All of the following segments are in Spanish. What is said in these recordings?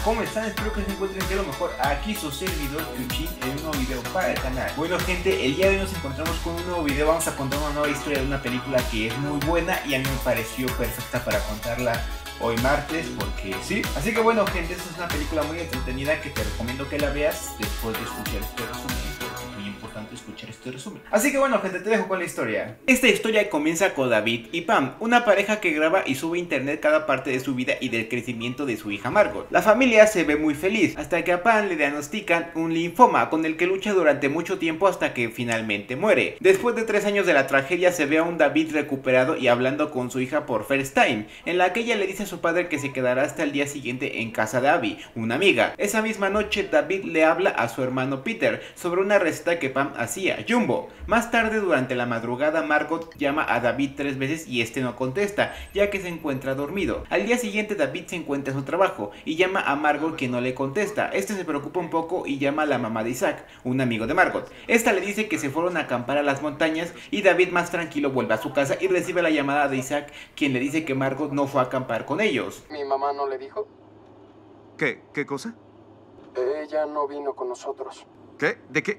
¿Cómo están? Espero que se encuentren de lo mejor. Aquí su servidor Kyujin en un nuevo video para el canal. Bueno gente, el día de hoy nos encontramos con un nuevo video. Vamos a contar una nueva historia de una película que es muy buena y a mí me pareció perfecta para contarla hoy martes, porque sí. Así que bueno gente, esta es una película muy entretenida que te recomiendo que la veas después de escuchar este resumen. Es muy importante escuchar este resumen. Así que bueno gente, te dejo con la historia. Esta historia comienza con David y Pam, una pareja que graba y sube a internet cada parte de su vida y del crecimiento de su hija Margot. La familia se ve muy feliz hasta que a Pam le diagnostican un linfoma con el que lucha durante mucho tiempo hasta que finalmente muere. Después de 3 años de la tragedia se ve a un David recuperado y hablando con su hija por first time, en la que ella le dice a su padre que se quedará hasta el día siguiente en casa de Abby, una amiga. Esa misma noche David le habla a su hermano Peter sobre una receta que Pam hacía, Jumbo. Más tarde durante la madrugada Margot llama a David 3 veces y este no contesta, ya que se encuentra dormido. Al día siguiente David se encuentra en su trabajo y llama a Margot que no le contesta. Este se preocupa un poco y llama a la mamá de Isaac, un amigo de Margot. Esta le dice que se fueron a acampar a las montañas y David más tranquilo vuelve a su casa y recibe la llamada de Isaac, quien le dice que Margot no fue a acampar con ellos. ¿Mi mamá no le dijo? ¿Qué cosa? Ella no vino con nosotros. ¿Qué? ¿De qué?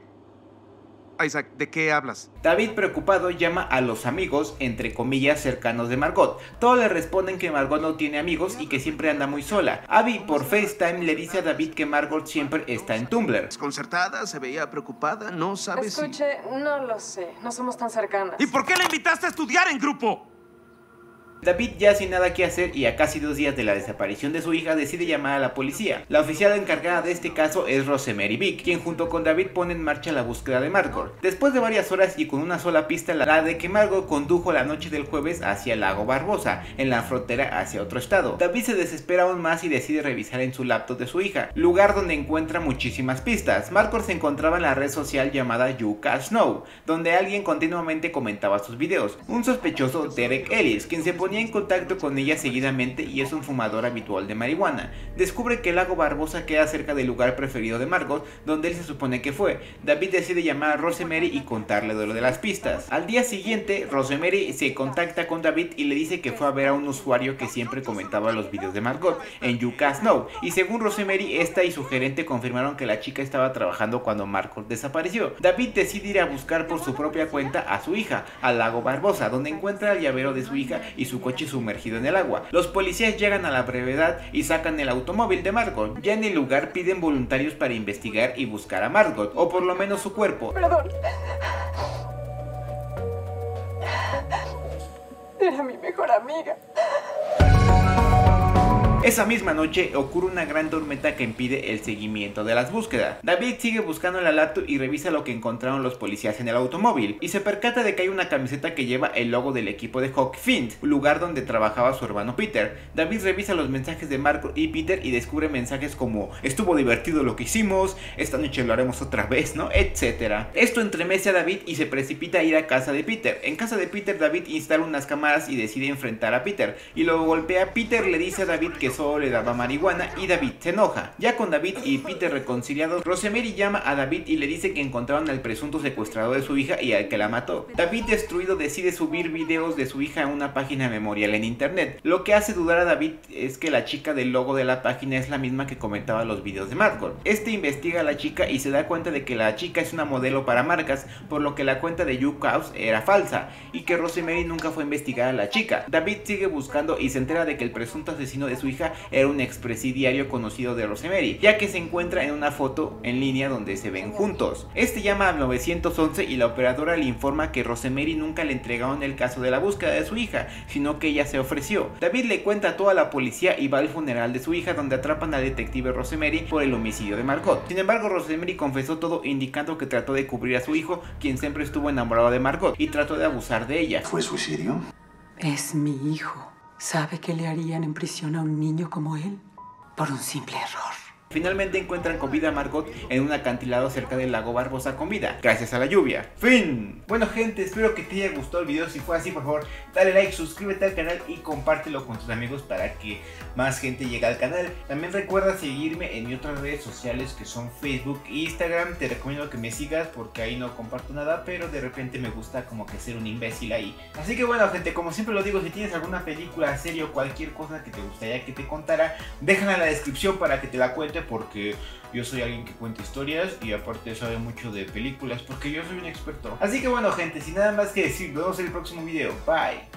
Isaac, ¿de qué hablas? David preocupado llama a los amigos, entre comillas, cercanos de Margot. Todos le responden que Margot no tiene amigos y que siempre anda muy sola. Abby por FaceTime le dice a David que Margot siempre está en Tumblr. Desconcertada, se veía preocupada, no sabes Escuche, no lo sé, no somos tan cercanas. ¿Y por qué la invitaste a estudiar en grupo? David, ya sin nada que hacer y a casi 2 días de la desaparición de su hija, decide llamar a la policía. La oficial encargada de este caso es Rosemary Vick, quien junto con David pone en marcha la búsqueda de Margot. Después de varias horas y con una sola pista, la de que Margot condujo la noche del jueves hacia el lago Barbosa, en la frontera hacia otro estado. David se desespera aún más y decide revisar en su laptop de su hija, lugar donde encuentra muchísimas pistas. Margot se encontraba en la red social llamada Yucca Snow, donde alguien continuamente comentaba sus videos. Un sospechoso, Derek Ellis, quien se ponía en contacto con ella seguidamente y es un fumador habitual de marihuana. Descubre que el lago Barbosa queda cerca del lugar preferido de Margot, donde él se supone que fue. David decide llamar a Rosemary y contarle de lo de las pistas. Al día siguiente, Rosemary se contacta con David y le dice que fue a ver a un usuario que siempre comentaba los videos de Margot en Yucca Snow, y según Rosemary, esta y su gerente confirmaron que la chica estaba trabajando cuando Margot desapareció. David decide ir a buscar por su propia cuenta a su hija, al lago Barbosa, donde encuentra el llavero de su hija y su coche sumergido en el agua. Los policías llegan a la brevedad y sacan el automóvil de Margot. Ya en el lugar piden voluntarios para investigar y buscar a Margot, o por lo menos su cuerpo. Perdón. Era mi mejor amiga. Esa misma noche ocurre una gran tormenta que impide el seguimiento de las búsquedas. David sigue buscando en la laptop y revisa lo que encontraron los policías en el automóvil y se percata de que hay una camiseta que lleva el logo del equipo de Huck Finn, lugar donde trabajaba su hermano Peter. David revisa los mensajes de Margot y Peter y descubre mensajes como estuvo divertido lo que hicimos, esta noche lo haremos otra vez, ¿no? Etcétera. Esto entremece a David y se precipita a ir a casa de Peter. En casa de Peter, David instala unas cámaras y decide enfrentar a Peter y lo golpea. Peter le dice a David que solo le daba marihuana y David se enoja. Ya con David y Peter reconciliados, Rosemary llama a David y le dice que encontraron al presunto secuestrador de su hija y al que la mató. David, destruido, decide subir videos de su hija a una página memorial en internet. Lo que hace dudar a David es que la chica del logo de la página es la misma que comentaba los videos de Margot. Este investiga a la chica y se da cuenta de que la chica es una modelo para marcas, por lo que la cuenta de Yucca House era falsa y que Rosemary nunca fue a investigar a la chica. David sigue buscando y se entera de que el presunto asesino de su hija era un expresidiario conocido de Rosemary, ya que se encuentra en una foto en línea donde se ven juntos. Este llama al 911 y la operadora le informa que Rosemary nunca le entregaron el caso de la búsqueda de su hija, sino que ella se ofreció. David le cuenta a toda la policía y va al funeral de su hija, donde atrapan al detective Rosemary por el homicidio de Margot. Sin embargo, Rosemary confesó todo, indicando que trató de cubrir a su hijo, quien siempre estuvo enamorado de Margot, y trató de abusar de ella. ¿Fue suicidio? Es mi hijo. ¿Sabe qué le harían en prisión a un niño como él? Por un simple error. Finalmente encuentran con vida a Margot en un acantilado cerca del lago Barbosa con vida, gracias a la lluvia. ¡Fin! Bueno gente, espero que te haya gustado el video. Si fue así, por favor, dale like, suscríbete al canal y compártelo con tus amigos para que más gente llegue al canal. También recuerda seguirme en mis otras redes sociales que son Facebook e Instagram. Te recomiendo que me sigas porque ahí no comparto nada, pero de repente me gusta como que ser un imbécil ahí. Así que bueno gente, como siempre lo digo, si tienes alguna película, serie o cualquier cosa que te gustaría que te contara, déjala en la descripción para que te la cuente, porque yo soy alguien que cuenta historias y aparte sabe mucho de películas porque yo soy un experto. Así que bueno gente, sin nada más que decir, nos vemos en el próximo video. Bye.